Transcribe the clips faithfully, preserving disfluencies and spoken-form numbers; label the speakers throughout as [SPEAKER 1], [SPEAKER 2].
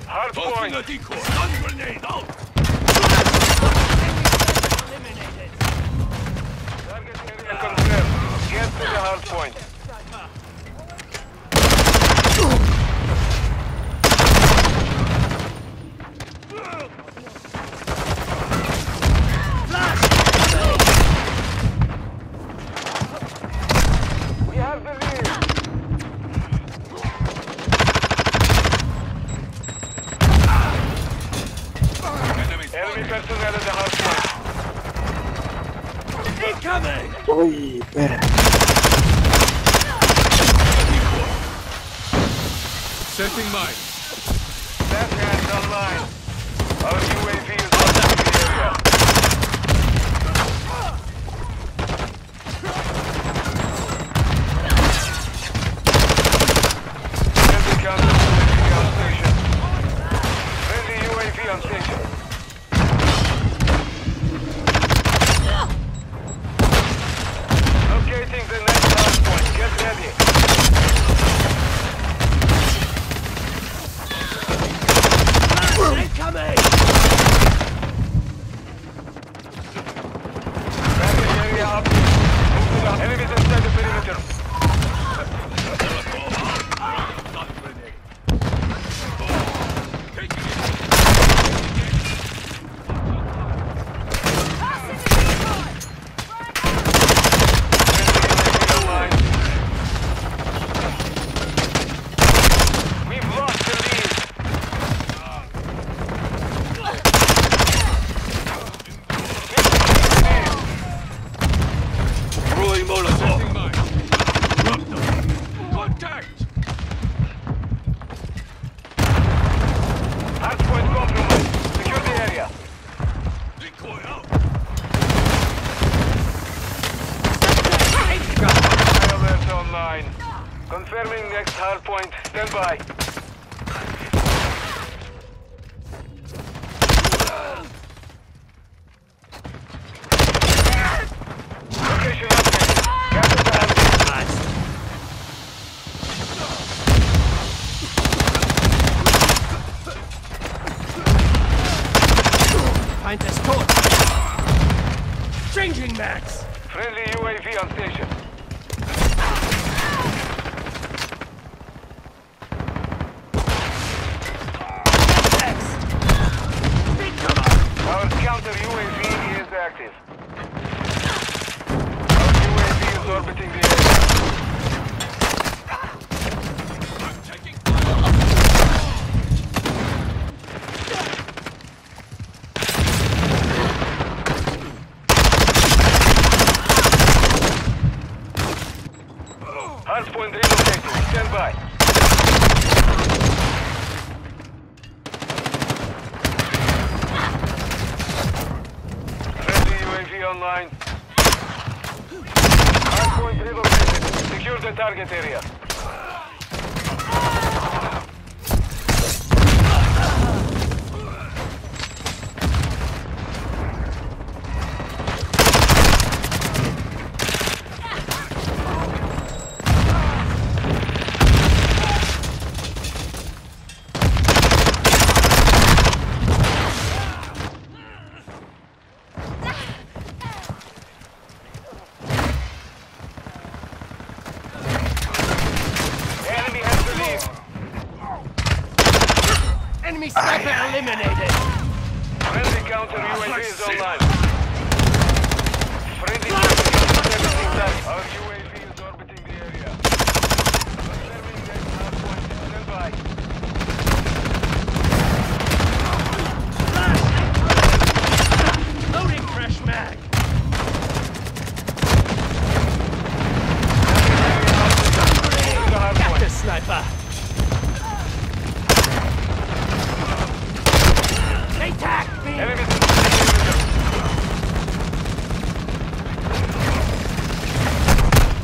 [SPEAKER 1] Hard point.
[SPEAKER 2] A decoy. Stun grenade out.
[SPEAKER 1] Eliminated. Target area confirmed. Get to the hard point. We have the lead. Enemy personnel at the hard point.
[SPEAKER 2] Incoming.
[SPEAKER 3] Uy, espera.
[SPEAKER 2] Setting mine.
[SPEAKER 1] That hand's online. Our U A V is on the area. Friendly counter U A V on station. Friendly U A V on station. Locating the next hard point. Get ready.
[SPEAKER 2] Incoming.
[SPEAKER 1] Target area up. Move to the enemies inside the perimeter.
[SPEAKER 2] Stun grenade. Taking it. We've lost the lead. Throwing Molotov. Setting mine. Drop them. Contact.
[SPEAKER 1] Hard point compromised. Secure the area.
[SPEAKER 2] Decoy out.
[SPEAKER 1] High alert online. Confirming next hard point. Stand by. Location update. Capture the hard point.
[SPEAKER 2] Find this torch. Changing max.
[SPEAKER 1] Friendly U A V on station. Our counter U A V is active. Our U A V is orbiting the area.
[SPEAKER 2] I'm taking
[SPEAKER 1] Hardpoint relocated. Stand by. Friendly U A V online. Hardpoint relocated. Secure the target area. Enemy has the lead.
[SPEAKER 2] enemy sniper eliminated.
[SPEAKER 1] Friendly counter U A V is online. Friendly counter everything done. Our U A V is orbiting the area. Confirming next hard point. Stand by.
[SPEAKER 2] Loading fresh mag. Got this sniper. Attack me.
[SPEAKER 1] Enemies in the perimeter.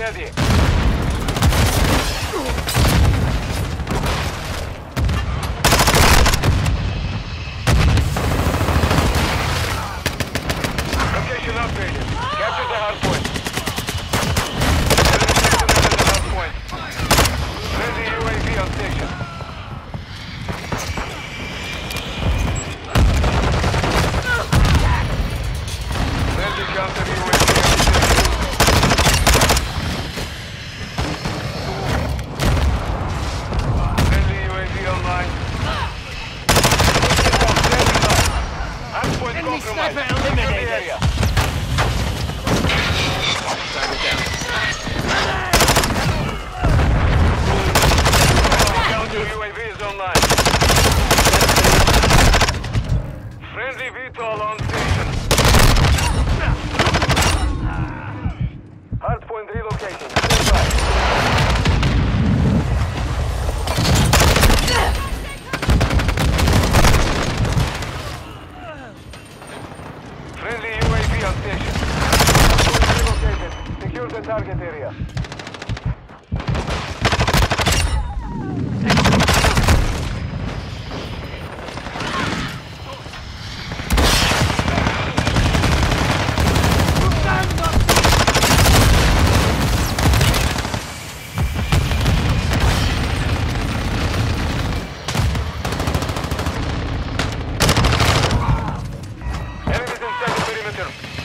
[SPEAKER 1] ready. Location upgraded. Capture the hard point. Enemy personnel at the hard point. Friendly U A V on station. Friendly counter U A V on station. Friendly U A V online. Hard point
[SPEAKER 3] Enemy
[SPEAKER 1] compromised.
[SPEAKER 3] sniper
[SPEAKER 1] Secure the
[SPEAKER 3] eliminated.
[SPEAKER 1] area.
[SPEAKER 2] Target down.
[SPEAKER 1] Counter U A V is online. Friendly V TOL on station. Hardpoint relocating. Stand by. Friendly U A V on station. Hardpoint relocated. Secure the target area. Enemies inside the perimeter.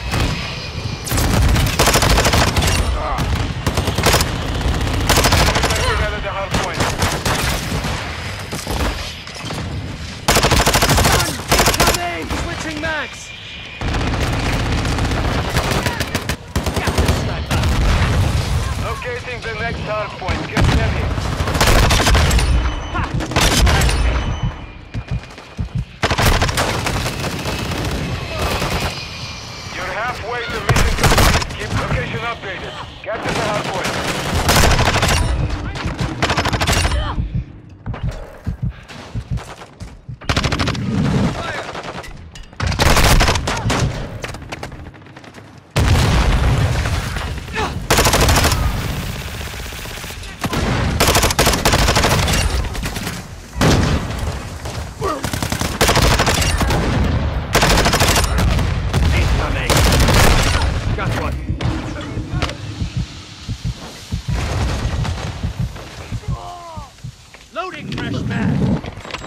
[SPEAKER 1] Enemy personnel at the hard point.
[SPEAKER 3] Incoming! Switching max! Captain sniper!
[SPEAKER 1] Locating the next hard point. Get ready. You're halfway to mission complete. Keep location updated. Capture the hard point.
[SPEAKER 3] Incoming! Got one. Loading fresh mag!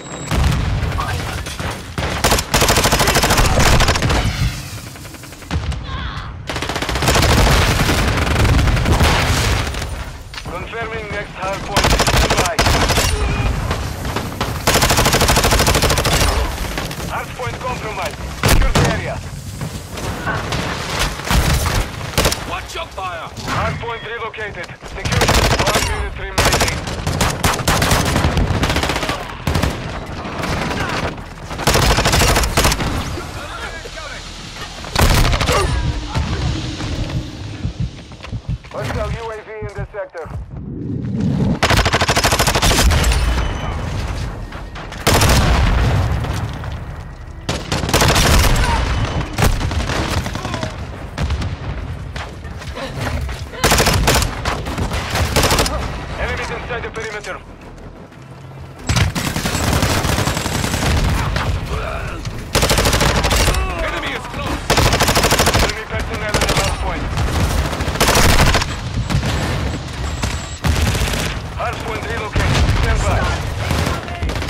[SPEAKER 1] Confirming next hard point. Stand by. Hard point compromised. Secure the area.
[SPEAKER 2] Watch your fire!
[SPEAKER 1] Hard point relocated. Secure. One minute remaining. Hostile U A V in this sector. Enemies inside the perimeter.
[SPEAKER 2] Enemy is close!
[SPEAKER 1] Enemy personnel at the hard point. Hard point relocated. Stand by.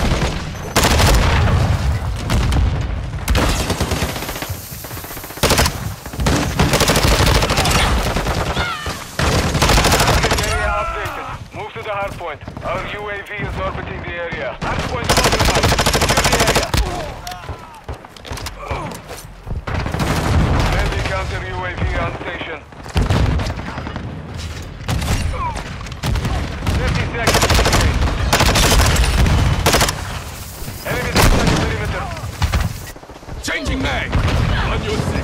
[SPEAKER 1] Target area updated. Move to the hard point. Our U A V is orbiting the area. Hard point compromised. Secure the area. Friendly counter U A V on station. thirty seconds. Enemies inside the perimeter.
[SPEAKER 2] Changing mag! On your six!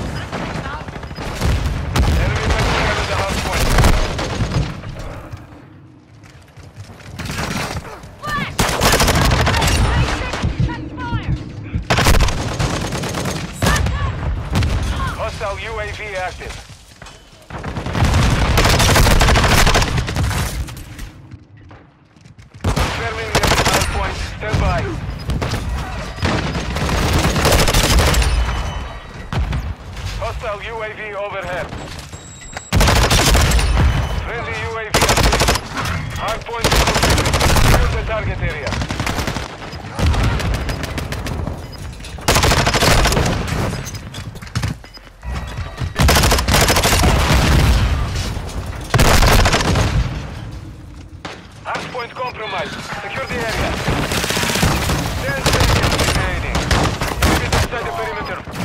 [SPEAKER 1] Enemy personnel at the hard point. Hostile U A V active. point compromised. Secure the area. Ten seconds remaining. Keep it inside the perimeter.